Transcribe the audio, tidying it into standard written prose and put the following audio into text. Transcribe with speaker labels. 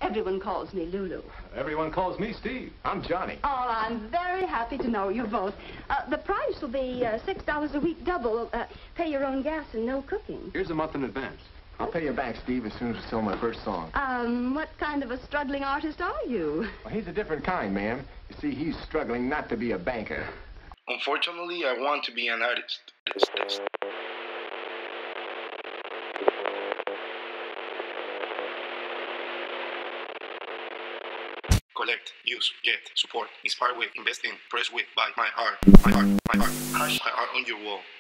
Speaker 1: Everyone calls me Lulu.
Speaker 2: Everyone calls me Steve. I'm Johnny.
Speaker 1: Oh, I'm very happy to know you both. The price will be $6 a week double. Pay your own gas and no cooking.
Speaker 2: Here's a month in advance.
Speaker 3: I'll pay you back, Steve, as soon as we sell my first song.
Speaker 1: What kind of a struggling artist are you?
Speaker 3: Well, he's a different kind, ma'am. You see, he's struggling not to be a banker.
Speaker 4: Unfortunately, I want to be an artist. Collect, use, get, support, inspire with, invest in, press with, buy my art, my art, my art. Hash my art on your wall.